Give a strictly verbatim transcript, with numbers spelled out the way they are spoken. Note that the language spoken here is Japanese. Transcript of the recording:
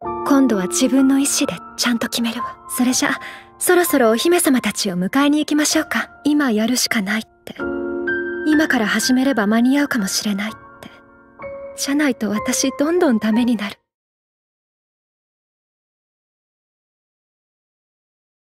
今度は自分の意思でちゃんと決めるわ。それじゃそろそろお姫様たちを迎えに行きましょうか。今やるしかないって。今から始めれば間に合うかもしれないって。じゃないと私どんどんダメになる。